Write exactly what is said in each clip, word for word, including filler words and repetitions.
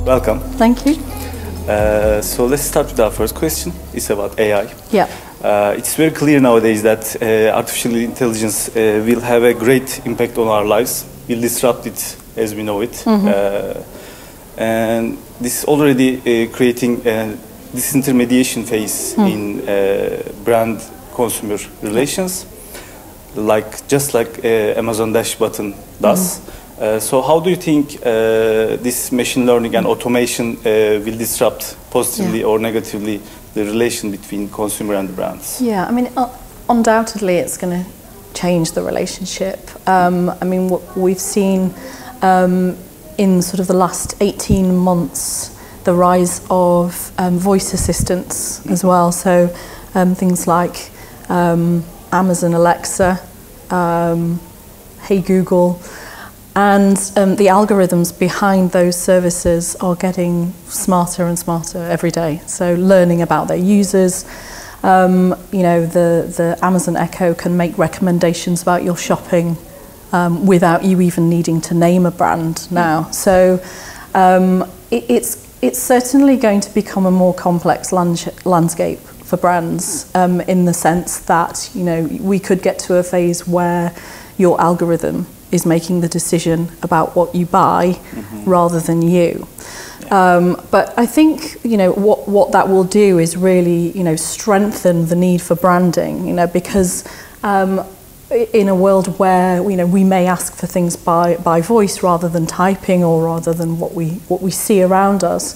welcome. Thank you. Uh, so let's start with our first question. It's about A I. Yeah. Uh, it's very clear nowadays that uh, artificial intelligence uh, will have a great impact on our lives, will disrupt it as we know it. Mm-hmm. uh, and this is already uh, creating a disintermediation phase mm. in uh, brand-consumer relations, like just like uh, Amazon Dash button does. Mm-hmm. uh, so how do you think uh, this machine learning and automation uh, will disrupt positively yeah. or negatively the relation between consumer and the brands? Yeah, I mean, uh, undoubtedly it's going to change the relationship. Um, I mean, what we've seen um, in sort of the last eighteen months, the rise of um, voice assistants as well. So um, things like um, Amazon Alexa, um, Hey Google, and um, the algorithms behind those services are getting smarter and smarter every day. So learning about their users, um, you know, the, the Amazon Echo can make recommendations about your shopping um, without you even needing to name a brand now. So um, it, it's It's certainly going to become a more complex landscape for brands um, in the sense that, you know, we could get to a phase where your algorithm is making the decision about what you buy mm-hmm. rather than you. Yeah. Um, but I think, you know, what, what that will do is really, you know, strengthen the need for branding, you know, because um, in a world where, you know, we may ask for things by, by voice rather than typing or rather than what we, what we see around us,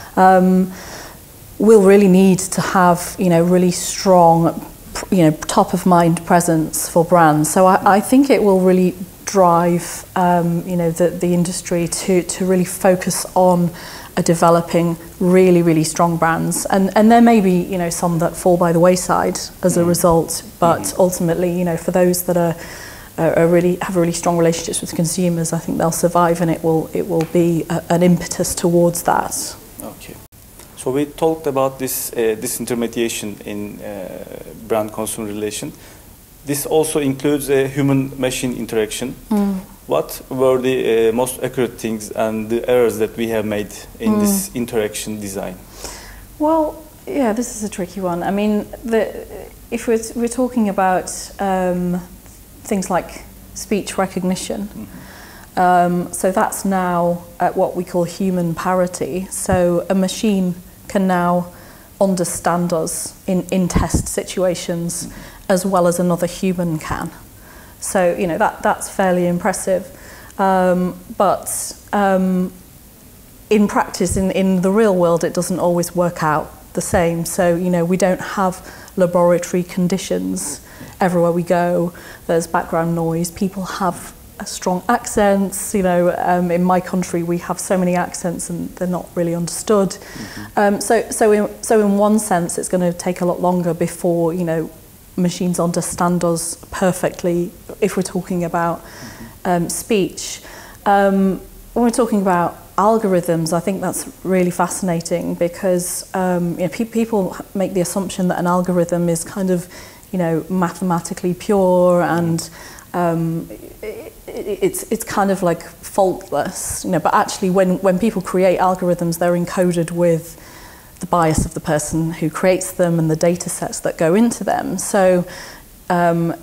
um, we'll really need to have, you know, really strong, you know, top of mind presence for brands. So I, I think it will really drive, um, you know, the, the industry to, to really focus on uh, developing really, really strong brands. And, and there may be, you know, some that fall by the wayside as a result, but mm-hmm. ultimately, you know, for those that are, are, are really have really strong relationships with consumers, I think they'll survive, and it will, it will be a, an impetus towards that. Okay. So we talked about this uh, disintermediation in uh, brand-consumer relation. This also includes a human-machine interaction. Mm. What were the uh, most accurate things and the errors that we have made in mm. this interaction design? Well, yeah, this is a tricky one. I mean, the, if we're, we're talking about um, things like speech recognition, mm-hmm. um, so that's now at what we call human parity. So a machine can now understand us in, in test situations mm-hmm. as well as another human can. So, you know, that, that's fairly impressive. Um, but um, in practice, in, in the real world, it doesn't always work out the same. So, you know, we don't have laboratory conditions everywhere we go. There's background noise. People have strong accents. You know, um, in my country, we have so many accents and they're not really understood. Mm-hmm. um, so, so, in, so in one sense, it's going to take a lot longer before, you know, machines understand us perfectly if we're talking about um, speech. Um, when we're talking about algorithms, I think that's really fascinating because um, you know, pe people make the assumption that an algorithm is kind of, you know, mathematically pure and um, it, it's it's kind of like faultless, you know. But actually, when when people create algorithms, they're encoded with the bias of the person who creates them and the data sets that go into them. So um,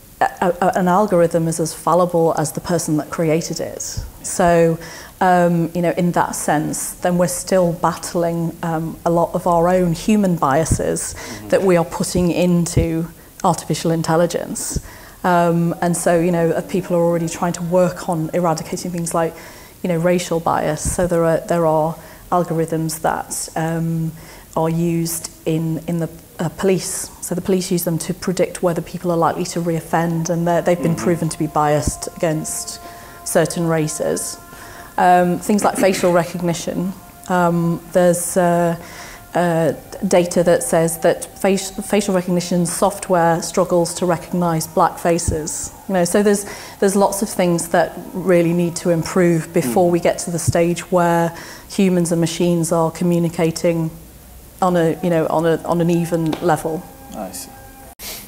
a, a, an algorithm is as fallible as the person that created it. So, um, you know, in that sense, then we're still battling um, a lot of our own human biases mm-hmm. that we are putting into artificial intelligence. Um, and so, you know, people are already trying to work on eradicating things like, you know, racial bias. So there are, there are algorithms that um, are used in, in the uh, police. So the police use them to predict whether people are likely to reoffend, and they've been mm-hmm. proven to be biased against certain races. Um, things like facial recognition. Um, there's uh, uh, data that says that face, facial recognition software struggles to recognize black faces. You know, so there's there's lots of things that really need to improve before mm. we get to the stage where humans and machines are communicating on a you know on a on an even level. I see.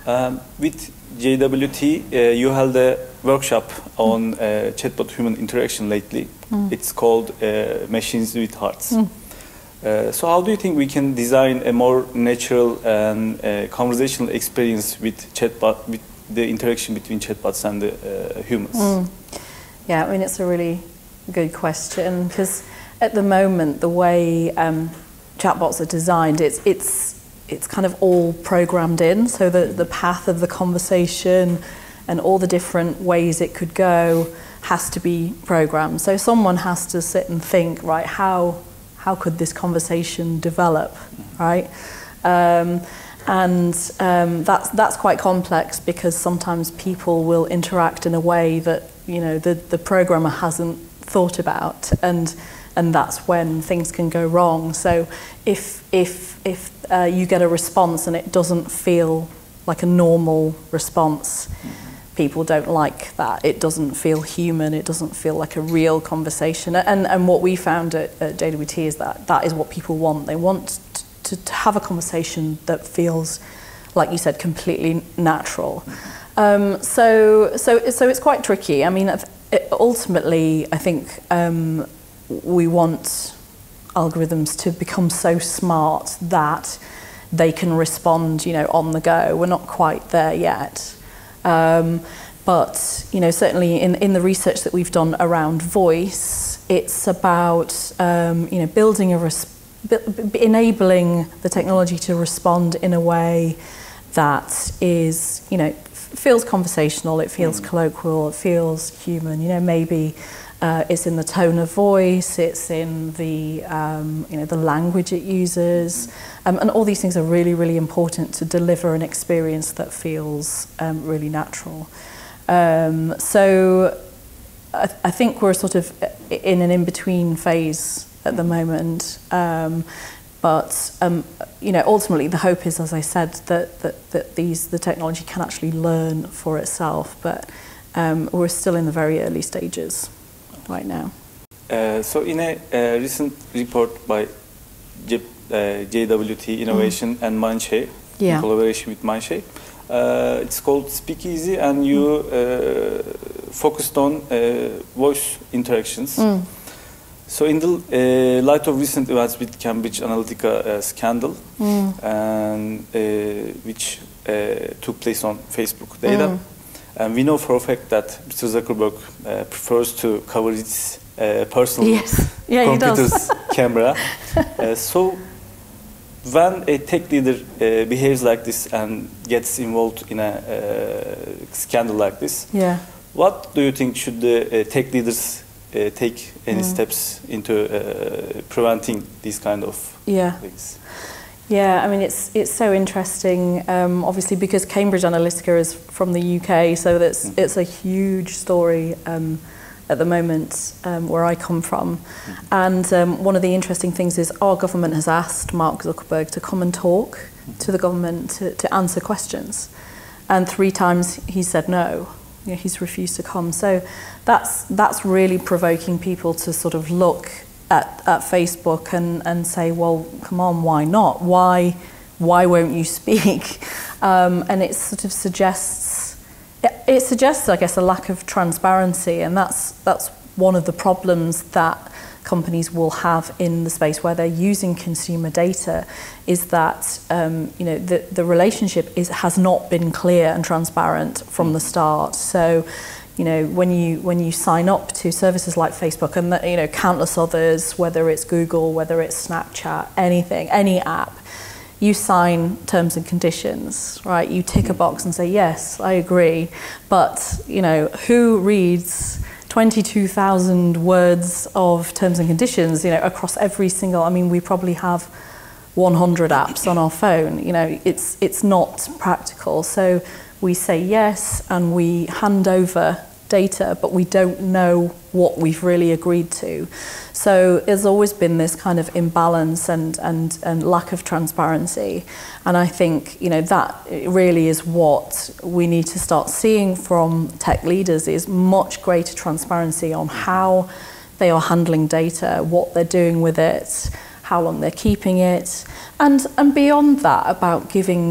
Um, with J W T, uh, you held a workshop on uh, chatbot-human interaction lately. Mm. It's called uh, Machines with Hearts. Mm. Uh, so how do you think we can design a more natural and uh, conversational experience with chatbot, with the interaction between chatbots and the uh, humans? Mm. Yeah, I mean, it's a really good question, because at the moment, the way um, chatbots are designed, it's, it's, it's kind of all programmed in, so the, the path of the conversation and all the different ways it could go has to be programmed. So someone has to sit and think, right, how, how could this conversation develop, right? Um, and um, that's, that's quite complex, because sometimes people will interact in a way that, you know, the, the programmer hasn't thought about, and and that's when things can go wrong. So if if if uh, you get a response and it doesn't feel like a normal response, mm-hmm. people don't like that. It doesn't feel human. It doesn't feel like a real conversation. And and what we found at, at J W T is that that is what people want. They want to, to have a conversation that feels, like you said, completely natural. Um, so so so it's quite tricky. I mean, it, ultimately, I think. Um, we want algorithms to become so smart that they can respond, you know, on the go. We're not quite there yet. Um, but, you know, certainly in, in the research that we've done around voice, it's about, um, you know, building a, res enabling the technology to respond in a way that is, you know, feels conversational, it feels mm. colloquial, it feels human, you know, maybe Uh, it's in the tone of voice, it's in the, um, you know, the language it uses, um, and all these things are really, really important to deliver an experience that feels um, really natural. Um, so I, I think we're sort of in an in-between phase at the moment, um, but um, you know, ultimately the hope is, as I said, that, that, that these, the technology can actually learn for itself, but um, we're still in the very early stages right now. Uh, so in a uh, recent report by J, uh, J W T Innovation mm. and Mindshare, yeah. in collaboration with Mindshare, uh, it's called Speakeasy, and you mm. uh, focused on uh, voice interactions. Mm. So in the uh, light of recent events with Cambridge Analytica uh, scandal, mm. and uh, which uh, took place on Facebook data, mm. and we know for a fact that Mister Zuckerberg uh, prefers to cover his uh, personal yes. yeah, computer's camera. Uh, so when a tech leader uh, behaves like this and gets involved in a uh, scandal like this, yeah. what do you think should the uh, tech leaders uh, take any mm. steps into uh, preventing these kind of yeah. things? Yeah, I mean, it's it's so interesting, um, obviously, because Cambridge Analytica is from the U K, so that's mm. it's a huge story um, at the moment um, where I come from. Mm. And um, one of the interesting things is our government has asked Mark Zuckerberg to come and talk mm. to the government to, to answer questions. And three times he said no. You know, he's refused to come. So that's, that's really provoking people to sort of look At, at Facebook and, and say, well, come on, why not? Why, why won't you speak? Um, and it sort of suggests, it, it suggests, I guess, a lack of transparency, and that's that's one of the problems that companies will have in the space where they're using consumer data, is that um, you know the the relationship is has not been clear and transparent from the start. So. You know, when you when you sign up to services like Facebook and you know countless others, whether it's Google, whether it's Snapchat, anything, any app, you sign terms and conditions, right? You tick a box and say yes, I agree. But you know, who reads twenty-two thousand words of terms and conditions? You know, across every single. I mean, we probably have one hundred apps on our phone. You know, it's it's not practical. So. We say yes and we hand over data, but we don't know what we've really agreed to. So there's always been this kind of imbalance and, and, and lack of transparency. And I think, you know, that really is what we need to start seeing from tech leaders, is much greater transparency on how they are handling data, what they're doing with it, how long they're keeping it, and, and beyond that, about giving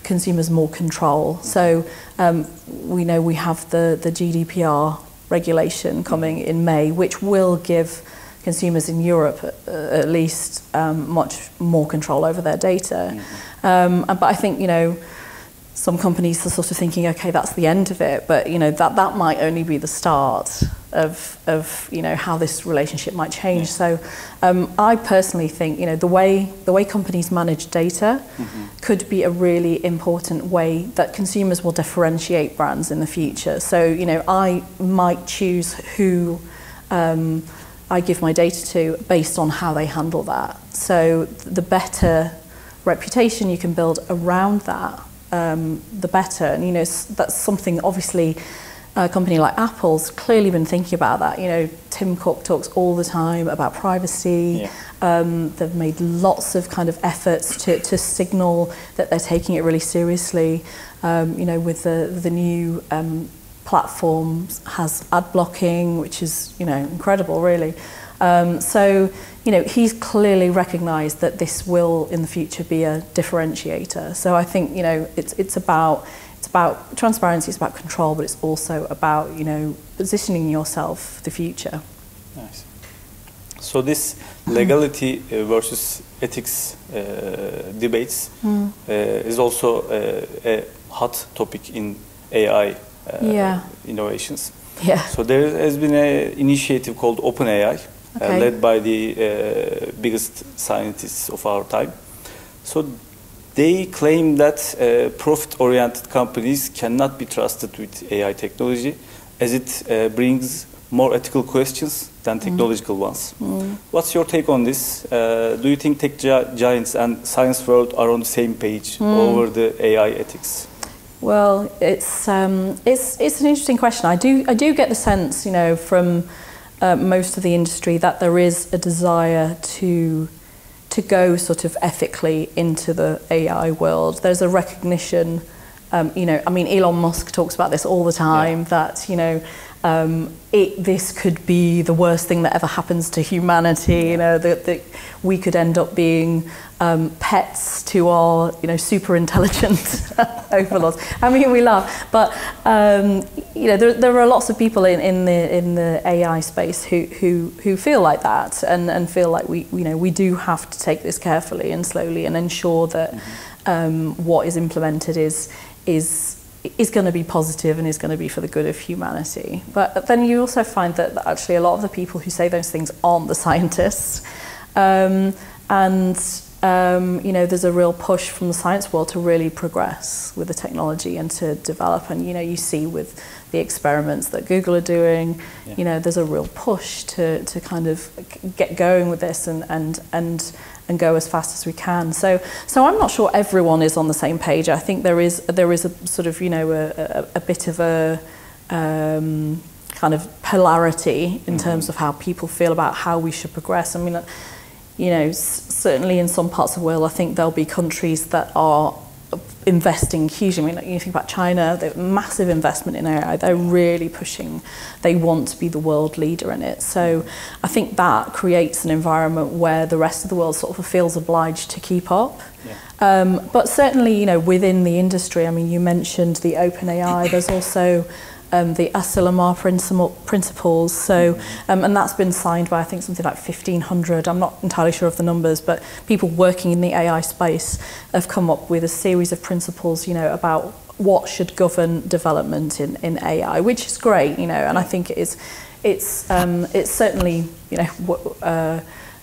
consumers more control. So um, we know we have the, the G D P R regulation coming in May, which will give consumers in Europe uh, at least um, much more control over their data. Mm-hmm. um, but I think, you know, some companies are sort of thinking, okay, that's the end of it, but you know that that might only be the start of of you know how this relationship might change. Yeah. So um, I personally think you know the way the way companies manage data mm-hmm. could be a really important way that consumers will differentiate brands in the future. So you know I might choose who um, I give my data to based on how they handle that. So the better reputation you can build around that, Um, the better. And you know that's something obviously a company like Apple's clearly been thinking about that. You know Tim Cook talks all the time about privacy. Yeah. Um, they've made lots of kind of efforts to, to signal that they're taking it really seriously. Um, you know with the the new um, platform has ad blocking, which is you know incredible really. Um, so you know he's clearly recognised that this will in the future be a differentiator. So I think you know it's it's about it's about transparency, it's about control, but it's also about you know positioning yourself for the future. Nice. So this legality uh, versus ethics uh, debates mm. uh, is also uh, a hot topic in A I uh, yeah. innovations. Yeah. So there has been an initiative called OpenAI. Okay. Uh, led by the uh, biggest scientists of our time. So they claim that uh, profit-oriented companies cannot be trusted with A I technology as it uh, brings more ethical questions than technological mm. ones. Mm. What's your take on this? Uh, do you think tech gi giants and science world are on the same page mm. over the A I ethics? Well, it's, um, it's, it's an interesting question. I do, I do get the sense, you know, from Uh, most of the industry that there is a desire to to go sort of ethically into the A I world. There's a recognition, um, you know, I mean, Elon Musk talks about this all the time, yeah. that, you know, um, it, this could be the worst thing that ever happens to humanity, you know, that, that we could end up being um, pets to our, you know, super intelligent overlords. I mean, we laugh, but, um, you know, there, there are lots of people in, in the in the A I space who, who, who feel like that and, and feel like we, you know, we do have to take this carefully and slowly and ensure that mm-hmm. um, what is implemented is, is is going to be positive and is going to be for the good of humanity. But then you also find that actually a lot of the people who say those things aren't the scientists. Um, and, um, you know, there's a real push from the science world to really progress with the technology and to develop. And, you know, you see with the experiments that Google are doing, yeah. you know, there's a real push to, to kind of get going with this and, and, and, and go as fast as we can. So, so I'm not sure everyone is on the same page. I think there is there is a sort of you know a, a, a bit of a um, kind of polarity in mm-hmm. terms of how people feel about how we should progress. I mean, you know, s certainly in some parts of the world, I think there'll be countries that are investing hugely. I mean, you think about China, they have massive investment in A I. They're really pushing. They want to be the world leader in it. So I think that creates an environment where the rest of the world sort of feels obliged to keep up. Yeah. Um, but certainly, you know, within the industry, I mean, you mentioned the OpenAI. There's also um, the Asilomar principles. So, um, and that's been signed by, I think, something like fifteen hundred. I'm not entirely sure of the numbers, but people working in the A I space have come up with a series of principles, you know, about what should govern development in, in A I, which is great, you know, and I think it is, it's, um, it's certainly, you know, uh,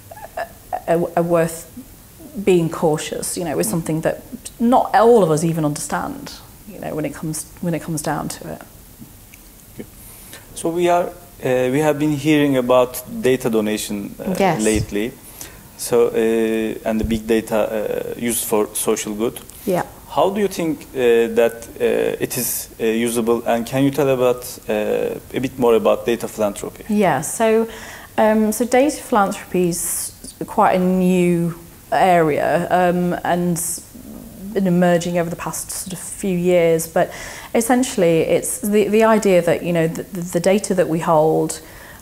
a, a worth being cautious, you know, is something that not all of us even understand, you know, when it comes, when it comes down to it. So we are, uh, we have been hearing about data donation uh, yes. lately. So uh, and the big data uh, used for social good. Yeah. How do you think uh, that uh, it is uh, usable? And can you tell about uh, a bit more about data philanthropy? Yeah. So, um, so data philanthropy is quite a new area um, and been emerging over the past sort of few years, but essentially it's the, the idea that, you know, the, the data that we hold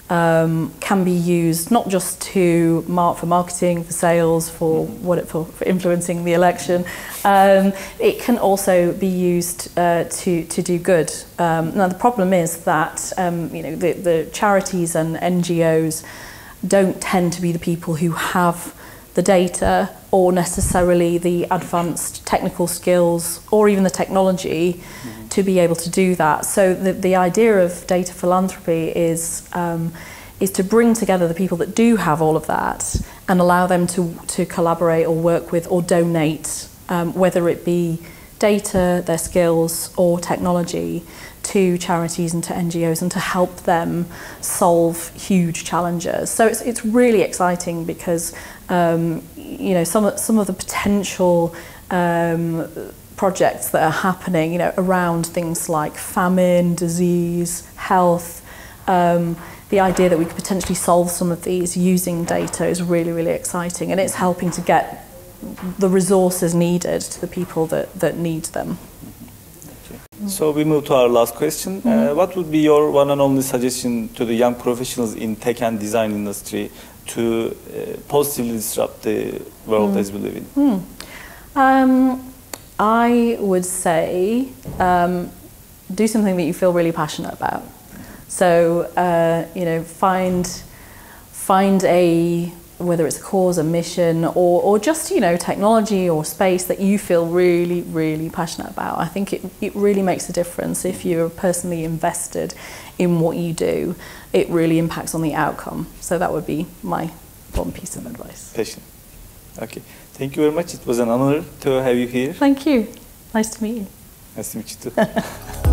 um, can be used not just to mark for marketing, for sales, for what it, for, for influencing the election. Um, it can also be used uh, to to do good. Um, now the problem is that um, you know the, the charities and N G Os don't tend to be the people who have the data or necessarily the advanced technical skills or even the technology mm-hmm. to be able to do that. So the, the idea of data philanthropy is um, is to bring together the people that do have all of that and allow them to, to collaborate or work with or donate, um, whether it be data, their skills or technology, to charities and to N G Os and to help them solve huge challenges. So it's, it's really exciting because um, you know some of, some of the potential um, projects that are happening, you know, around things like famine, disease, health. Um, the idea that we could potentially solve some of these using data is really, really exciting, and it's helping to get the resources needed to the people that, that need them. So we move to our last question. Mm-hmm. uh, what would be your one and only suggestion to the young professionals in tech and design industry to uh, positively disrupt the world mm. as we live in? Mm. Um, I would say um, do something that you feel really passionate about. So uh, you know, find find a whether it's a cause, a mission, or, or just, you know, technology or space that you feel really, really passionate about. I think it, it really makes a difference if you're personally invested in what you do. It really impacts on the outcome. So that would be my one piece of advice. Passion. Okay. Thank you very much. It was an honor to have you here. Thank you. Nice to meet you. Nice to meet you too.